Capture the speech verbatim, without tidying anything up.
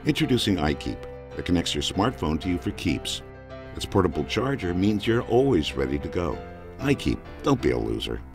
Introducing iKEEP, that connects your smartphone to you for keeps. Its portable charger means you're always ready to go. iKEEP, don't be a loser.